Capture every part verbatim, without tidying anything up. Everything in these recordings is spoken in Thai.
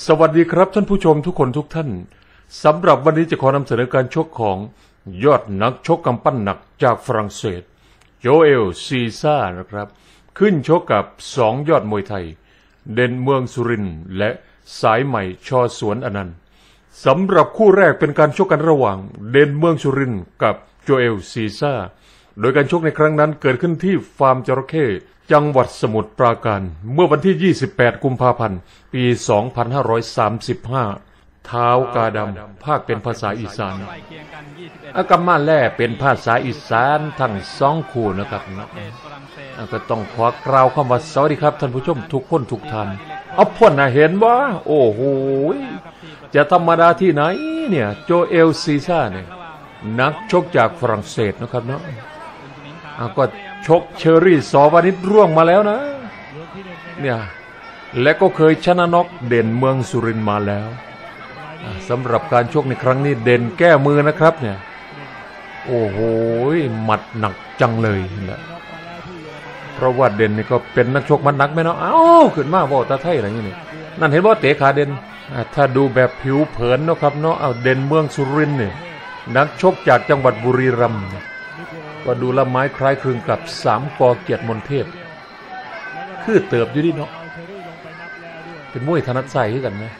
สวัสดีครับท่านผู้ชมทุกคนทุกท่านสำหรับวันนี้จะขอนำเสนอการชกของยอดนักชกกำปั้นหนักจากฝรั่งเศสโจเอลซีซ่านะครับขึ้นชกกับสองยอดมวยไทยเด่นเมืองสุรินทร์และสายใหม่ชอสวนอนันต์สำหรับคู่แรกเป็นการชกกันระหว่างเด่นเมืองสุรินทร์กับโจเอลซีซ่าโดยการชกในครั้งนั้นเกิดขึ้นที่ฟาร์มจระเข้จังหวัดสมุทรปราการเมื่อวันที่ยี่สิบแปดกุมภาพันธ์ปีสองพันห้าร้อยสามสิบห้าท้าวกาดำภาคเป็นภาษาอีสานอากามาแล่เป็นภาษาอีสานทั้งสองคู่นะครับนะก็ต้องขอกล่าวคำว่าสวัสดีครับท่านผู้ชมทุกคนทุกท่านเอาพ่นนะเห็นว่าโอ้โหจะธรรมดาที่ไหนเนี่ยโจเอลซีซ่าเนี่ยนักชกจากฝรั่งเศสนะครับเนาะก็ชกเชอรี่สอวานิชร่วงมาแล้วนะเนี่ยและก็เคยชนะน็อกเด่นเมืองสุรินทร์มาแล้วสำหรับการชกในครั้งนี้เด่นแก้มือนะครับเนี่ยโอ้โหหมัดหนักจังเลยนะเพราะว่าเด่นนี่ก็เป็นนักชกมัดหนักไหมเนาะเอ้าขึ้นมาว่าตาไทยอะไรอย่างนี้นั่นเห็นว่าเตะขาเด่นถ้าดูแบบผิวเผินนะครับเนาะเอาเด่นเมืองสุรินทร์เนี่ยนักชกจากจังหวัดบุรีรัมย์ก็ดูละไม้คล้ายคลึงกับสามกอเกียรติมนเทพคือเติบอยู่ดิเนาะเป็นมวยถนัดใส่กันไหม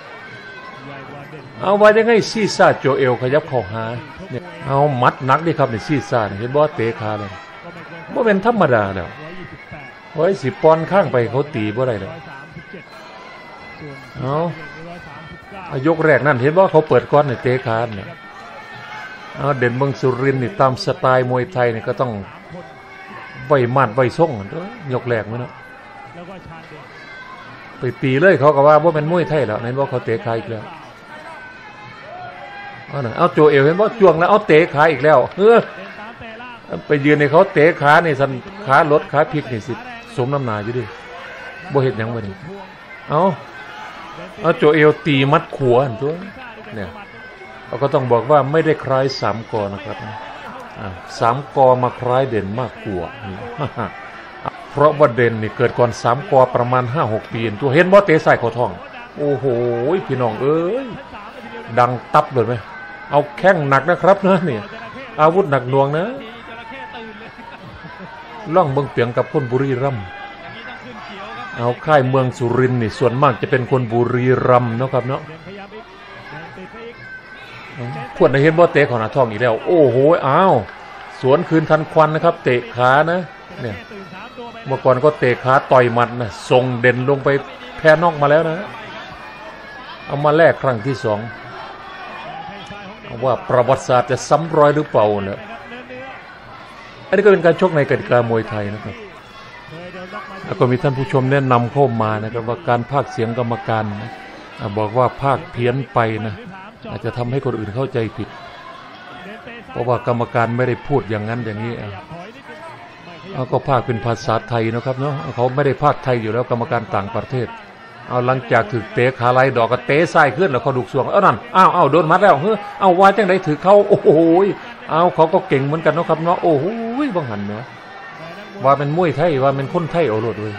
เอาไว้ยังไงซีซ่าโจเอลขยับเข้าหาเนี่ยเอามัดหนักดิครับในซีซ่าเห็นบ่เตะขาเลยบ่เป็นธรรมดาแล้วไว้สิปอนข้างไปเขาตีบ่ได้แล้วเอายกแรกนั่นเห็นว่าเขาเปิดก้อนในเตะขาเนี่ยเอาเด่นเมืองสุรินทร์นี่ตามสไตล์มวยไทยนี่ก็ต้องไว้มัดไว้ส่งด้วยยกแรกมั้ยเนาะไปตีเลยเขาก็ว่าว่าเป็นมวยไทยแล้วเห็นว่าเขาเตะขาอีกแล้วเอาหน่อยเอาโจเอลเห็นว่าจ้วงแล้วเอาเตะขาอีกแล้วเออไปยืนในเขาเตะขานี่สันขาลดขาพลิกนี่สิสมน้ำหนาอยู่ดิบ่เห็นยังบ่นี่เอาเอาโจเอลตีมัดขวาตัวเนี่ยเราก็ต้องบอกว่าไม่ได้คล้ายสามกอนะครับสามกอมาคล้ายเด่นมากกว่าเพราะว่าเด่นนี่เกิดก่อนสามกอประมาณ ห้าหก ปีตัวเห็นว่าเตะใส่คอทองโอ้โหพี่น้องเอ้ยดังตับเลยไหมเอาแข้งหนักนะครับนะเนี่ยอาวุธหนักหน่วงนะล่องเบิ่งเปียงกับคนบุรีรัมย์เอาค่ายเมืองสุรินทร์นี่ส่วนมากจะเป็นคนบุรีรัมย์เนาะครับเนาะพวดในเห็นว่าเตะของหน้าท้องอีกแล้วโอ้โหอ้าวสวนคืนทันควันนะครับเตะขานะเนี่ยเมื่อก่อนก็เตะขาต่อยหมัดนะส่งเด่นลงไปแพ้นอกมาแล้วนะเอามาแลกครั้งที่สองว่าประวัติศาสตร์จะซ้ำรอยหรือเปล่าเนี่ยอันนี้ก็เป็นการชกในกติกามวยไทยนะครับแล้วก็มีท่านผู้ชมแนะนำเข้ามานะครับว่าการพากย์เสียงกรรมการนะบอกว่าพากย์เพี้ยนไปนะอาจจะทำให้คนอื่นเข้าใจผิดเพราะว่ากรรมการไม่ได้พูดอย่างนั้นอย่างนี้เอาก็พากย์เป็นภาษาไทยนะครับเนาะเขาไม่ได้พากย์ไทยอยู่แล้วกรรมการต่างประเทศเอาหลังจากถือเตะขาไหลดอกก็เตะซ้ายขึ้นแล้วเขาดุกสวงเอ้านั่นอ้าวอ้าวโดนมัดแล้วเฮ้ยเอาว่าจังไดถือเขาโอ้โหเอาเขาก็เก่งเหมือนกันนะครับเนาะโอ้โหบังหันเนาะว่าเป็นมวยไทยว่าเป็นคนไทยเอาโลดเลย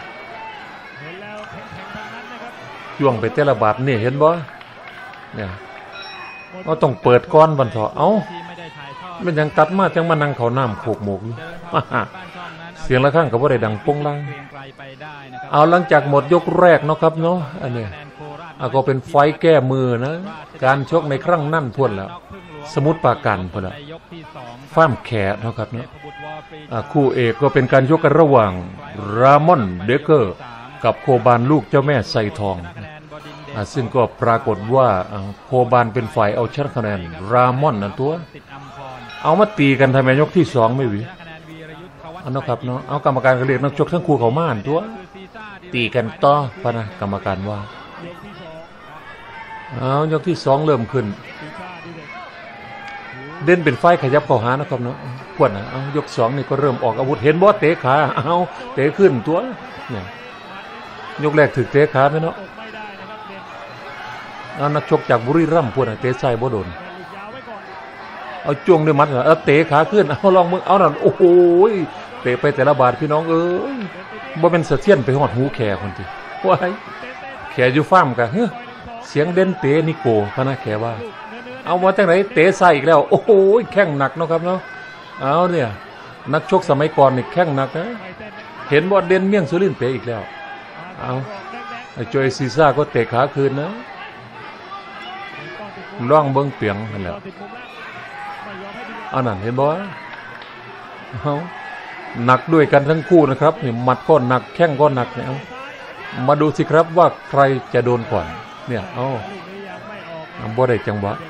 จ้วงไปเตะระบาดนี่เห็นบ่เนี่ยก็ต้องเปิดก้อนบันเถาะเอ้ามันยังตัดมาจังมานั่งเขาน้ำโขกหมกเสียงละข้างกับว่าได้ดังปุ้งลังเอาหลังจากหมดยกแรกเนาะครับเนาะอันนี้ก็เป็นไฟแก้มือนะการชกในครั้งนั่นพ้นแล้วสมุทรปราการพ้นแล้วฟ้ามแขกเนาะครับเนาะคู่เอกก็เป็นการชกกันระหว่างรามอนเดเกอร์กับโคบานลูกเจ้าแม่ไซทองซึ่งก็ปรากฏว่าโคบานเป็นฝ่ายเอาชนะคะแนนรามอนนั่นตัวเอามาตีกันทำไมยกที่สองไม่หวิอันนะครับเนาะเอากรรมการก็เรียกนักชกทั้งคู่เขาม่านตัวตีกันต่อปะนะกรรมการว่าเอายกที่สองเริ่มขึ้นเด่นเป็นไฟขยับเข้าหานะครับเนาะพวดนะเอายกสองนี่ก็เริ่มออกอาวุธเห็นบอสเตะขาเอาเตะขึ้นตัวเนี่ยยกแรกถึกเตะขาไหมเนาะเอานักชกจากบุรีรัมย์พวดนะเตะใส่บ่โดนเอาจ้วงด้วยมัดเอาเตะขาขึ้นเอาลองมึงเอาหน่อยโอ้โหเตะไปแต่ละบาทพี่น้องเอ้ยบ่เป็นเสถียรไปหอดหูแขคนที่ว้ายแขอยู่ฟ้ามกันเฮ้ยเสียงเด่นเตะนิโก้พนะแขว่าเอามาจากไหนเตะใส่อีกแล้วโอ้โหแข้งหนักนะครับเนาะเอาเนี่ยนักชกสมัยก่อนนี่แข้งหนักนะเห็นบอลเด่นเมี่ยงสุรินทร์เตะอีกแล้วเอาไอ้โจเอซีซ่าก็เตะขาคืนนะล่องเบิ้งเปียงนั่นแหละอันนั้นเห็นบ่เอาหนักด้วยกันทั้งคู่นะครับนี่หมัดก็หนักแข้งก็หนักเนี่ยมาดูสิครับว่าใครจะโดนก่อนเนี่ยเอาบ่ได้จังหวะ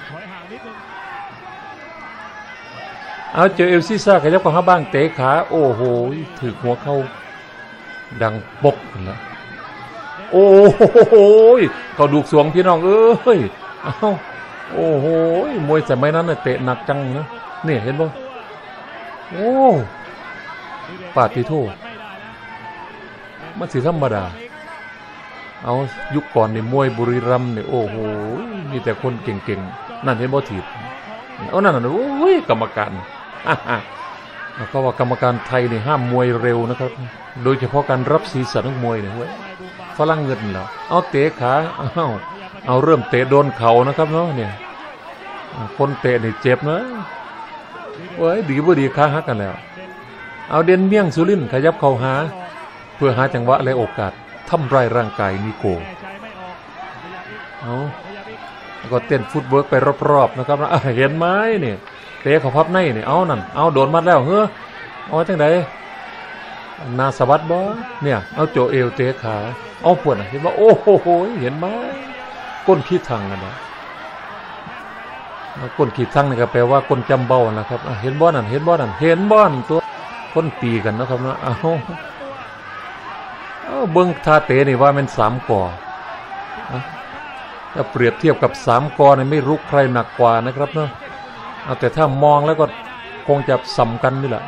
เอาเจอเอลซิซ่าขยับเข้าหาบ้างเตะขาโอ้โหถือหัวเข้าดังปกแล้วโอ้โหเขาดูสวงพี่น้องเอ้ยเอาโอ้โหมวยสมัยนั้นน่ะเตะหนักจังนะเนี่ยเห็นบ่โอ้ปาติโทมันสิธรรมดาเอายุคก่อนนี่มวยบุรีรัมย์เนี่ยโอ้โหมีแต่คนเก่งๆนั่นเห็นบ่ถีบเอานั่นน่ะโอ้ยกรรมการก็ว่ากรรมการไทยนี่ห้ามมวยเร็วนะครับโดยเฉพาะการรับศีรษะนักมวยเนี่ยเว้ยฝรั่งเงินแล้วเอาเตะขาเอาเอาเริ่มเตะโดนเข่านะครับเนาะเนี่ยคนเตะนี่เจ็บนะเว้ยดีบ่ดีขาหักกันแล้วเอาเด่นเมี่ยงสุรินทร์ขยับเข้าหาเพื่อหาจังหวะและโอกาสทำร้ายร่างกายนิโก้เอาก็เต้นฟุตเวิร์กไปรอบๆนะครับนะเห็นไหมเนี่ยเตะเขาพับในเนี่ยเอานั่นเอาโดนมัดแล้วเฮ้อเอาจังไดนาสวัสดิ์บ่เนี่ยเอาโจเอลเตะขาเอาปวดเห็นว่าโอ้โหเห็นไหมก้นขี้ทังนะก้นขี้ทังนี่ก็แปลว่าก้นจำเบ้านะครับเห็นบ่นั่นเห็นบ่นั่นเห็นบ่นั่นตัวก้นตีกันนะครับนะเอาเอาเบิ้งท่าเตะนี่ว่ามันสามก่อถ้าเปรียบเทียบกับสามกอเนี่ยไม่รู้ใครหนักกว่านะครับเนาะเอาแต่ถ้ามองแล้วก็คงจะสัมกันนี่แหละ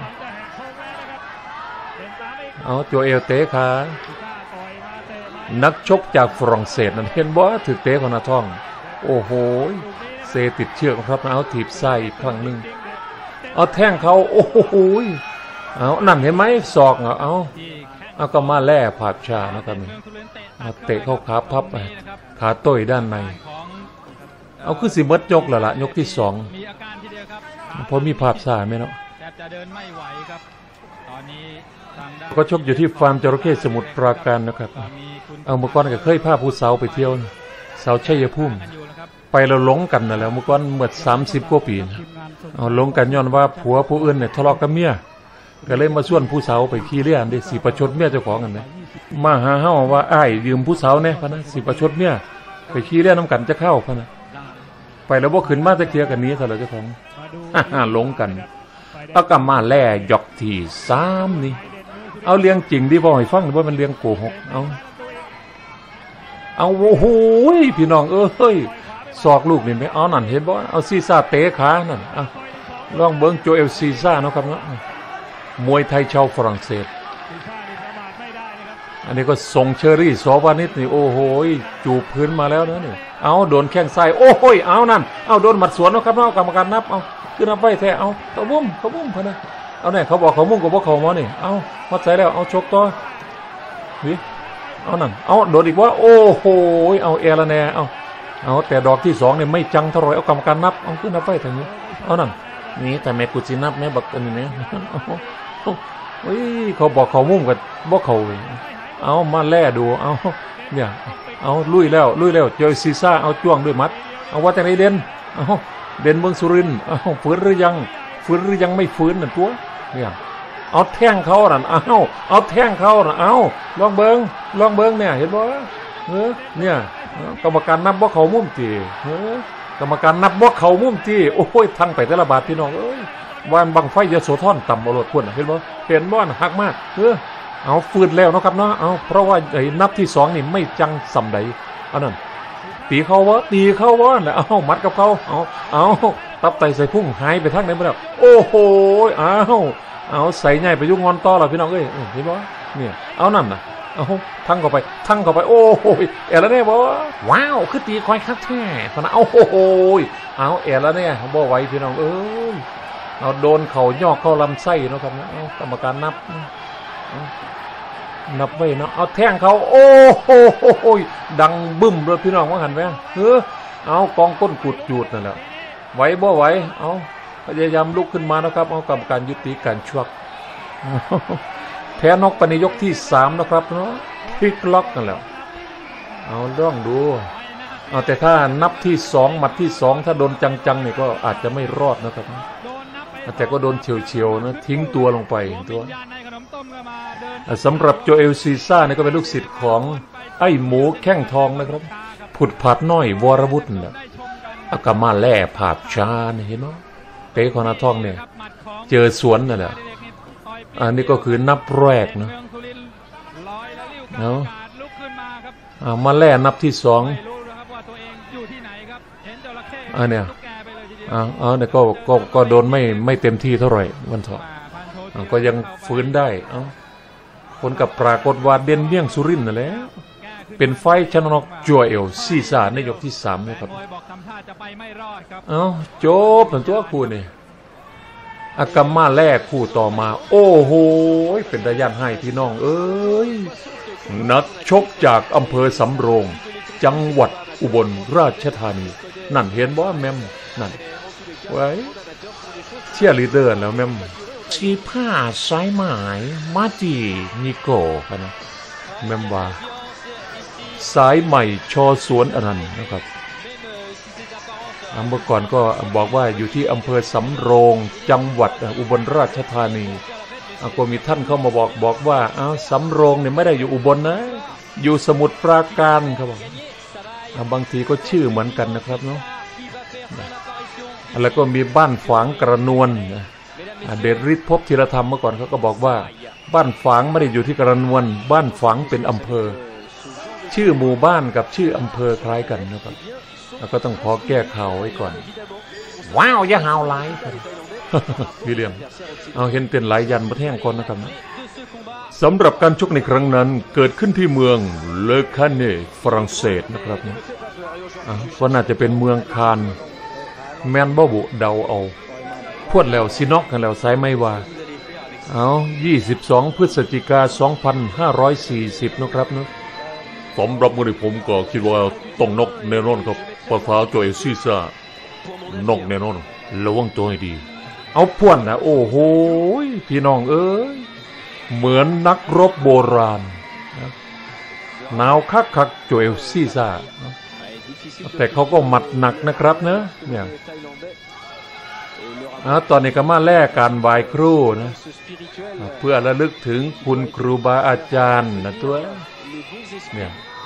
เอาโจเอลเตะขานักชกจากฝรั่งเศสนั่นเห็นบ่ถือเตะของนาท่องโอ้โหเซติดเชือกครับเอาถีบไส้อีกครั้งหนึ่งเอาแท่งเขาโอ้โหเอานั่นเห็นไหมศอกเอาเอาเอาก็มาแล่ผาดชานะครับนี่เตะเข้าขาพับไปขาต้อยด้านในเอาคือสิมดยกแล้วล่ะยกที่สองพอมีภาพสายไหมเนาะก็ชกอยู่ที่ฟาร์มจระเข้สมุทรปราการนะครับเอาเมื่อก่อนก็เคยพาผู้สาวไปเที่ยวสาวชัยภูมิไปเราหลงกันนั่นแหละเมื่อก่อนเมื่อสามสิบกว่าปีเอาหลงกันย้อนว่าผัวผู้อื่นเนี่ยทะเลาะกับเมียก็เลยมาชวนผู้สาวไปขี่เรือได้สิประชดเมียเจ้าของกันนะมาหาเฮาว่าอ้ายยืมผู้สาวเนี่ยพะนะสิประชดเมียไปขี่เรือน้ำกันจะเข้าพะนะไปแล้วบ่ขึ้นมาตะเคียกันนี้ซะแล้วเจ้าของหลงกันเอากลับมาแล่ยอกที่สามนี่เอาเลี้ยงจริงดิบ่ให้ฟังหรือว่ามันเลี้ยงโกหกเอาเอาโอ้โหพี่น้องเอ้ยศอกลูกนี่ไหมเอานั่นเห็นบ่เอาซีซ่าเตะขานั่นอ่ะลองเบิ่งโจเอลซีซ่าเนาะครับเนาะมวยไทยชาวฝรั่งเศสอันนี้ก็ทรงเชอรี่สวานิชนี่โอ้โหจูบพื้นมาแล้วนะนี่เอาโดนแข้งซ้ายโอ้โหเอานั่นเอาโดนหมัดสวนนะครับเนาะกรรมการนับเอาขึ้นนับไว้แท้เอาเขาบุ้มเขาบุ้มพะนะเอาเนี่ยเขาบอกเขามุ่งกับพวกเขามานี่เอามัดใส่แล้วเอาชกต่อวิเอานั่นเอาโดนอีกว่าโอ้โหเอาเอลแนเอาเอาแต่ดอกที่สองเนี่ยไม่จังเท่าไรเอากรรมการนับเอาขึ้นนับไว้ทางนี้เอานั่นนี่แต่แม่กุจินับแม่บักอันนี้เนี่ยเฮ้ยเขาบอกเขามุ่งกับพวกเขาเลยเอามาแล่ดูเอาเนี่ยเอาลุยแล้วลุยแล้วเจอซีซ่าเอาจ้วงด้วยมัดเอาว่าแต่ไหนเด่นเอาเด่นเมืองสุรินทร์เอาฟื้นหรือยังฟื้นหรือยังไม่ฟื้นน่ะตัวเนี่ยเอาแท่งเขาน่ะเอาเอาแท่งเขาน่ะเอาลองเบิ้งลองเบิ้งเนี่ยเห็นบ่เออเนี่ยกรรมการนับว่าเขามุ่งตีเออกรรมการนับว่าเขามุ่งตีโอ้ยทั้งไปแต่ละบาทพี่น้องเอ้ยวันบังไฟยโสธรต่ำเอารถพุ่นเห็นบ่เห็นบ่หักมากเออเอาฟื้นแล้วนะครับเนาะเอาเพราะว่าไอ้นับที่สองนี่ไม่จังสำใดเอานั่นตีเขาวะตีเขาวะเนี่ยเอามัดกับเขาเอาเอาตับไตใส่พุ่งหายไปทางไหนไปแล้วโอ้โหเอาเอาใส่ใหญ่ไปยุ่งงอนต่อแล้วพี่น้องเอ้ยเห็นบ่เนี่ยเอานั่นน่ะเอาทั้งเข้าไปทั้งเข้าไปโอ้โหเอแล้วเนี่ยบ่ว้าวคือตีคอยคักแท้พนะเอาโอ้โหเอาเอแล้วเนี่ยบ่ไหวพี่น้องเอ้ยเอาโดนเข่าย่อเข้าลำไส้นะครับนะเอากรรมการนับนับไว้เนาะเอาแท่งเขาโอ้โหดังบึ้มเลยพี่น้องว่าหันไปเออเอากองก้นกุดจูดนั่นแหละไหวบ่ไหวเอาพยายามลุกขึ้นมานะครับเอากรรมการยุติการชกแพ้นกปณิยกที่สามนะครับเนาะพลิกล็อกนั่นแหละเอาลองดูเอาแต่ถ้านับที่สองหมัดที่สองถ้าโดนจังๆเนี่ยก็อาจจะไม่รอดนะครับแต่ก็โดนเฉียวๆนะทิ้งตัวลงไปตัวสำหรับโจเอลซีซ่าเนี่ยก็เป็นลูกศิษย์ของไอ้หมูแข้งทองนะครับผุดผาดน้อยวรวุฒินะอากามาแล่ผาบชาเนี่ยเห็นไหมเป๊ะของนาทองเนี่ยเจอสวนนั่นแหละอันนี้ก็คือนับแรกนะเนาะมาแล่นับที่สองอันเนี้ยอ่าอ๋อเนี่ยก็ก็ก็โดนไม่ไม่เต็มที่เท่าไหร่วันเถาะก็ยังฟื้นได้เอ้าคนกับปรากฏว่าเด่นเมี่ยงสุรินทร์นั่นแหละเป็นไฟชนะนกจัวเอลซีซ่าในยกที่สามนะครับเอ้าจบเป็นตัวคู่นี่อากามาแรกคู่ต่อมาโอ้โหเป็นระยะให้พี่น้องเอ้ยนักชกจากอำเภอสำโรงจังหวัดอุบลราชธานีนั่นเห็นบ่แม่มนั่นไว้เชียร์ลีดเดอร์แล้วแม่มชีผ้าสายหมายมาจีนิโก้กันนะแม่มว่าสายใหม่ชอสวนอนันต์นะครับเมื่อก่อนก็บอกว่าอยู่ที่อำเภอสำโรงจังหวัดอุบลราชธานีก็มีท่านเข้ามาบอกบอกว่าอ้าวสำโรงเนี่ยไม่ได้อยู่อุบลนะอยู่สมุทรปราการครับผมบางทีก็ชื่อเหมือนกันนะครับเนาะแล้วก็มีบ้านฝางกระนวลเดชฤทธิ์ภพธีรธรรมเมื่อก่อนเขาก็บอกว่าบ้านฝางไม่ได้อยู่ที่กระนวลบ้านฝางเป็นอำเภอชื่อหมู่บ้านกับชื่ออำเภอคล้ายกันนะครับแล้วก็ต้องขอแก้ข่าวไว้ก่อนว้าวอย่าหาวไลฟ์พี่เลี้ยงเอาเห็นเต้นหลายยันประเทศก่อนนะครับสำหรับการชกในครั้งนั้นเกิดขึ้นที่เมืองเลอคาเน่ฝรั่งเศสนะครับนะก็น่าจะเป็นเมืองคานแมนบ่บุเดาเอาพวดแล้วซินอกกันแล้วสายไม่ว่าเอายี่สิบสองพฤศจิกาสองพันห้าร้อยสี่สิบนะครับนะสำหรับมือผมก็คิดว่าต้องนกแน่นอนครับปะฟ้าโจเอลซีซ่านกแน่นอนระวังตัวให้ดีเอาพวนนะโอ้โหพี่น้องเอ้ยเหมือนนักรบโบราณหนาวคักคักโจเอลซีซ่าแต่เขาก็หมัดหนักนะครับนะเนี่ยตอนนี้ก็มาแลกการไหว้ครูนะเพื่อระลึกถึงคุณครูบาอาจารย์นะตัวเนี่ย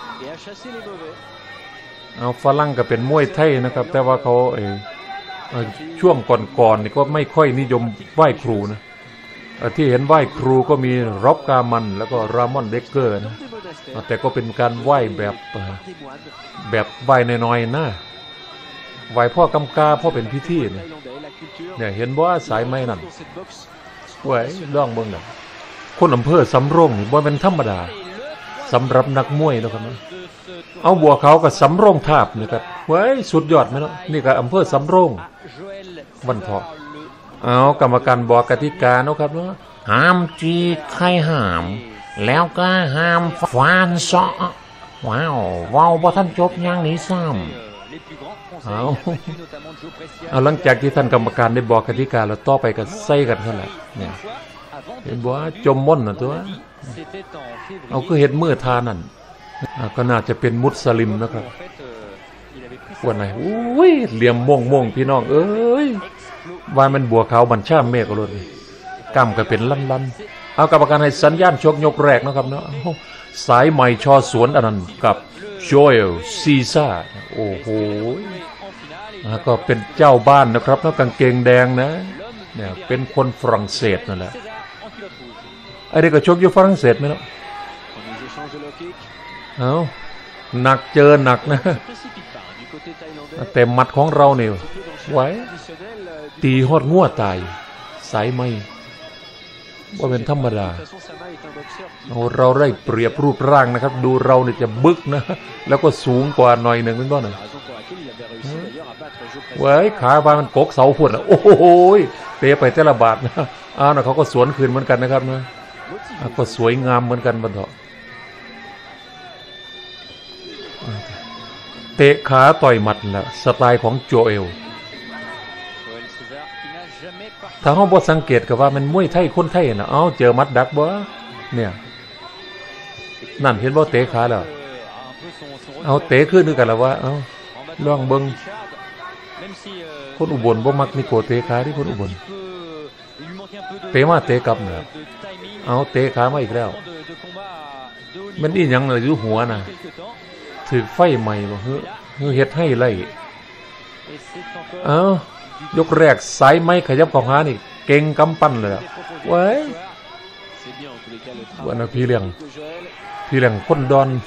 เอาฝรั่งก็เป็นมวยไทยนะครับแต่ว่าเขาเออช่วงก่อนๆนี่ก็ไม่ค่อยนิยมไหว้ครูนะที่เห็นไหว้ครูก็มีร็อบกามันแล้วก็รามอนเดกเกอร์นะแต่ก็เป็นการไหว้แบบแบบไหว้น้อยๆนะไหว้พ่อกำกาพ่อเป็นพิธีเนี่ยเนี่ยเห็นว่าสายไม้นั่นไหว้ล่องเมืองน่ะคนอำเภอสำโรงนี่บ่เป็นธรรมดาสำหรับนักมวยนะครับนะเอาบัวเขากับสำโรงทาบนี่ครับไว้สุดยอดไหมเนาะนี่ก็อำเภอสำโรงวันทองเอากรรมการบอกกติกาเนาะครับเนาะห้ามจีใครห้ามแล้วก็ห้ามฟานเซาะว้าวว้าวว่าท่านจบยังนี้ซ้ำเอาเอาหลังจากที่ท่านกรรมการได้บอกกติกาแล้วต่อไปก็ใส่กันเท่าไหร่เนี่ยเห็นว่าจมม่นนะตัวเอาก็เห็นมือทานั่นก็น่าจะเป็นมุสลิมนะครับวันไหนอุ้ยเหลี่ยมม่วงม่วงพี่น้องเอ้ยว่ามันบัวขาวบัญชาเมฆเลยกล้ามก็เป็นลั่นลั่นเอากรรมการให้สัญญาณชกยกแรกนะครับเนาะสายใหม่ชอสวนอนันต์กับโจเอลซีซ่าโอ้โหก็เป็นเจ้าบ้านนะครับแล้วกางเกงแดงนะเนี่ยเป็นคนฝรั่งเศสนั่นแหละไอ้เด็กก็ชกอยู่ฝรั่งเศสไหมเนาะเอาหนักเจอหนักนะแต่หมัดของเราเนี่ยไว้ตีหอดงัวตายสายไม่ว่าเป็นธรรมดาเราได้เปรียบรูปร่างนะครับดูเราเนี่ยจะบึกนะแล้วก็สูงกว่าหน่อยหนึ่งเป็นต้นนะไว้ขาบางมันกกเสาฝุ่นโอ้โหเตะไปแต่ละบาทนะอ้าวนะเขาก็สวนคืนเหมือนกันนะครับนะก็สวยงามเหมือนกันบันเถาะเตะขาต่อยหมัดแหละสไตล์ของโจเอลถ้าห้องบทสังเกตกับว่ามันมวยไทยคนไทยนะเอาเจอมัดดักบ่เนี่ยนั่นเห็นบ่เตะขาแล้วเอาเตะขึ้นด้วยกันแล้วว่าเอาล่องเบิ้งคนอุบลบ่มักนี่โกเตะขาที่คนอุบลเตะมาเตะกลับเนี่ยเอาเตะขามาอีกแล้วมันอีหยังเลยอยู่หัวน่ะถือไฟใหม่บ่เฮ้อเฮ็ดให้ไล่เอายกแรกสายไม้ขยับเข้าหานี่เก่งกำปั้นเลยอ่ะเว้ยวันนั้นพี่เลี้ยงพี่เลี้ยงคนดอน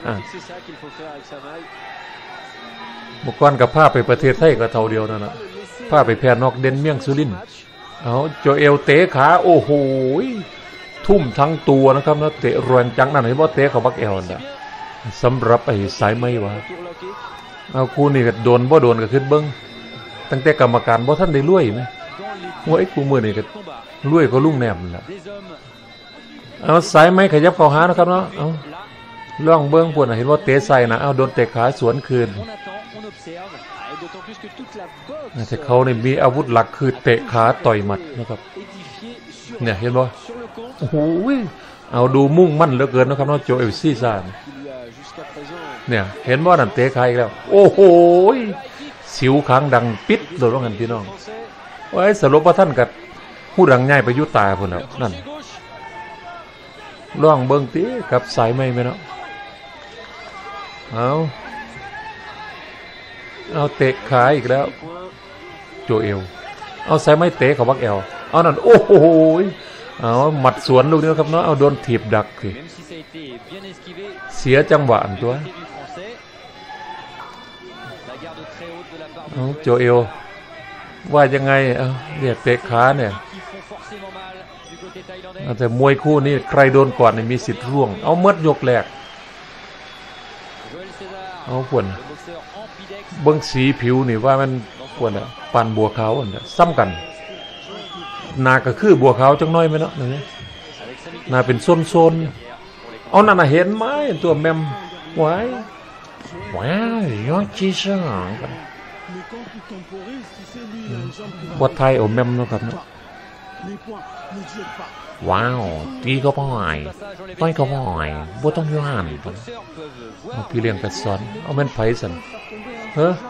เมื่อก่อนกับผ้าไปประเทศไทยก็เท่าเดียวนั่นน่ะผ้าไปแพร่นอกเด่นเมี่ยงสุรินทร์เอาโจเอลเตะขาโอ้โหทุ่มทั้งตัวนะครับแล้วเตะแรงจังนั่นเห็นบ่เตะเขาบักเอลน่ะสำหรับไอ้สายไม้วะเอากูนี่ก็โดนบ่โดนก็ขึ้นเบิ้งตั้งแต่กรรมการบ่ท่านได้รวยไหมว่าไอ้กูมือนี่ก็รวยก็ลุ่งแนมน่ะเอาสายไม้ขยับเข้าหานะครับเนาะเอาล่องเบิ้งพวกน่ะเห็นว่าเตะใส่นะเอาโดนเตะขาสวนคืนแต่เขาเนี่ยมีอาวุธหลักคือเตะขาต่อยหมัดนะครับเนี่ยเห็นบ่โอ้โหเอาดูมุ่งมั่นเหลือเกินนะครับเนาะโจเอลซีซ่าเนี่ยเห็นว่านั่นเตะขาอีกแล้วโอ้โหสิวค้างดังปิดโดนว่างั้นพี่น้องไว้สรุปว่าท่านกับผู้ดังง่ายไปยุตาพุ่นแล้วนั่นล่องเบิ้งตีกับสายไม้ไหมเนาะเอาเอาเตะขาอีกแล้วโจเอลเอาสายไม้เตะเขาบักเอลเอานั่นโอ้โหเอาหมัดสวนลูกนี้ครับเนาะเอาโดนถีบดักสิเสียจังหวะอันตัวเอาโจเอลว่ายังไงเอาเนี่ยเตะขาเนี่ยแต่มวยคู่นี้ใครโดนก่อนเนี่ยมีสิทธิ์ร่วงเอาเมื่อยกแรกเอาขวนเบิ้งสีผิวนี่ว่ามันขวนอ่ะปั่นบัวขาวอันซ้ำกันนาก็คือบัวขาวจังน้อยไหมเนาะนี่นาเป็นโซนๆเอานั่นน่ะเห็นไหมตัวแมมไว้ว้าวย้อนจีซ่าวัดไทยโอแมมนะครับเนาะว้าวตีก็พ่อยต้อยก็พ่อยบ่ต้องย้อนพี่เลี้ยงกัดซ้อนเอาแม่นไผ่สันเฮ้อ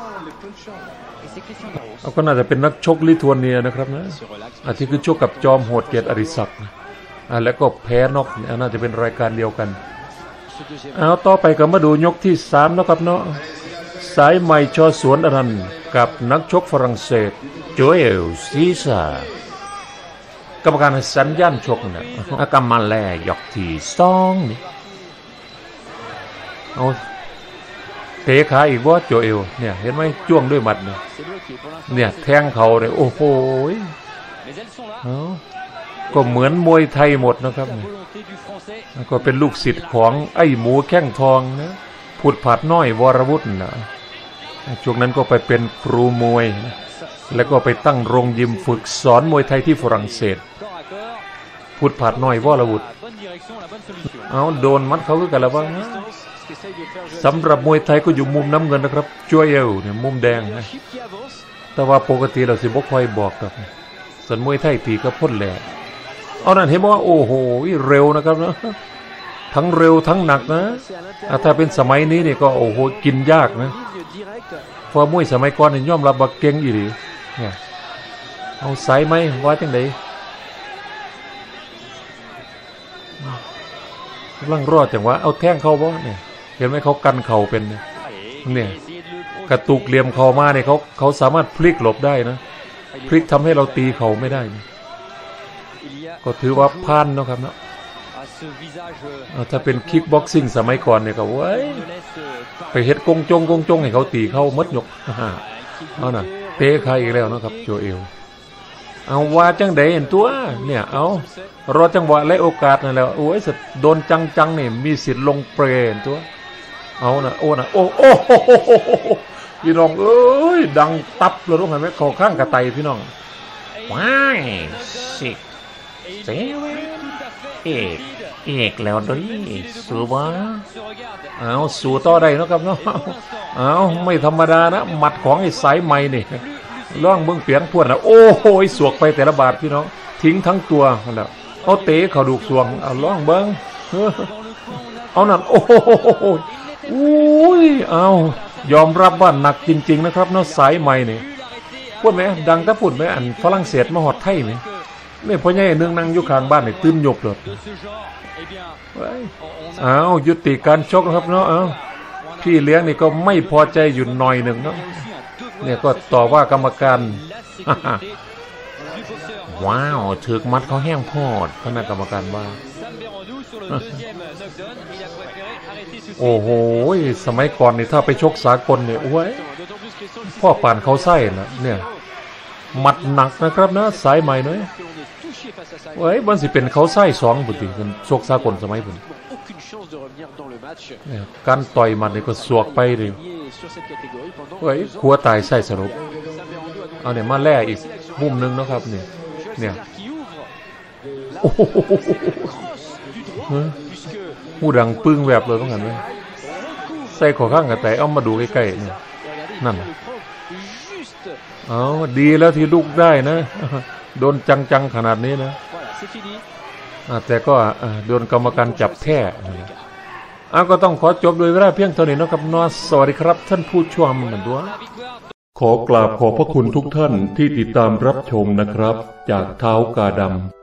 เอาก็น่าจะเป็นนักชกลิทัวเนียนะครับนะอาที่คือชกกับจอมโหดเกียรติอริศักดิ์อ่าแล้วก็แพ้นอกน่าจะเป็นรายการเดียวกันเอาต่อไปก็มาดูยกที่สามนะครับเนาะสายใหม่ชอสวนอนันต์กับนักชกฝรั่งเศสโจเอลซีซ่ากรรมการสัญญาณชกเนี่ยอากรรมมาแลยกที่สองนี่เอาเตะขาอีกว่าโจเอลเนี่ยเห็นไหมจ้วงด้วยหมัดเนี่ยเนี่ยแทงเขาเลยโอ้โหก็เหมือนมวยไทยหมดนะครับก็เป็นลูกศิษย์ของไอ้หมูแข้งทองนะผุดผัดน้อยวรวุฒินะช่วงนั้นก็ไปเป็นครูมวยนะแล้วก็ไปตั้งโรงยิมฝึกสอนมวยไทยที่ฝรั่งเศสผุดผัดน้อยวรวุฒิเอาโดนมัดเขาคือกันแล้วว่าสำหรับมวยไทยก็อยู่มุมน้ำเงินนะครับโจเอลเนี่ยมุมแดงนะแต่ว่าปกติเราสิบ่ค่อยบอกครับส่วนมวยไทยตีก็พ่นแหล่เอานั่นเห็นว่าโอ้โหเร็วนะครับนะทั้งเร็วทั้งหนักนะถ้าเป็นสมัยนี้เนี่ยก็โอ้โหกินยากนะเพราะมวยสมัยก่อนเนี่ยย่อมรับบักเก่งอีหลีเนี่ยเอาสายไหมว่าจังไดกำลังรอดจังวะเอาแท่งเข้าบ่เนี่ยเห็นไหมเขากันเข่าเป็นเนี่ยกระตุกเหลี่ยมเข่ามาเนี่ยเขาเขาสามารถพลิกหลบได้นะพลิกทำให้เราตีเข่าไม่ได้ก็ถือว่าพลาดนะครับเนาะถ้าเป็นคิกบ็อกซิ่งสมัยก่อนเนี่ยก็เว้ยไปเฮ็ดกงจงกงจงให้เขาตีเข้ามัดยกเอาน่ะเตะใครอีกแล้วนะครับโจเอลเอาว่าจังไดเห็นตัวเนี่ยเอารอจังหวะและโอกาสนั่นแหละโอ้ยโดนจังจังเนี่ยมีสิทธิ์ลงเปรนตัวเอาน่ะโอ้น่ะโอ้โอ้พี่น้องเอ้ยดังตับเลยรู้ไหมเขาข้างกระไตพี่น้องว้ายสิเซเว่นเอกเอกแล้วด้วยสู้วะเอาสู้ต่อได้นะครับเนาะเอาไม่ธรรมดานะหมัดของไอ้สายใหม่นี่ล่องเบื้องเปียงพวดนะโอ้โหสวกไปแต่ละบาทพี่น้องทิ้งทั้งตัวแล้วเอาเตะเขาดูกสวงเอาล่องเบิ้งเอานั่นโอ้โหอุ้ยเอายอมรับว่าหนักจริงๆนะครับเนาะสายใหม่นี่พูดไหมดังแต่พูดไหมอันฝรั่งเศสมาหอดไทยไหมนี่พ่อใหญ่เนืองนั่งอยู่ข้างบ้านนี่ตื่นหยบเลยเอายุติการชกนะครับเนาะเอาพี่เลี้ยงนี่ก็ไม่พอใจอยู่หน่อยหนึ่งเนาะเนี่ยก็ต่อว่ากรรมการว้าวถึกมัดเขาแห้งพอดคณะกรรมการว่าโอ้โหสมัยก่อนนี่ถ้าไปชกสากลเนี่ยโอ้ยพ่อป่านเขาไส้นะเนี่ยหมัดหนักนะครับนะสายใหม่เนาะเฮ้ยมันสิเป็นเขาไส้สองบุตรีกันชกสากลสมัยผมการต่อยมันนี่ก็สวกไปเลยเฮ้ยขัวตายไส้สรุปเอาเนี่ยมาแล่อีกมุมนึงนะครับเนี่ยเนี่ยโอ้โหหูดังปึ้งแวบเลยต้องเห็นไหมใส่ขอข้างกับแต่เอามาดูใกล้ๆเนี่ยนั่นเอาดีแล้วที่ลูกได้นะโดนจังๆขนาดนี้นะแต่ก็โดนกรรมการจับแท้อ่ะก็ต้องขอจบโดยเวลาเพียงเท่านี้นะครับนอสวัสดีครับท่านผู้ชมเหมือนด้วยขอกราบขอบพระคุณทุกท่านที่ติดตามรับชมนะครับจากเท้ากาดำ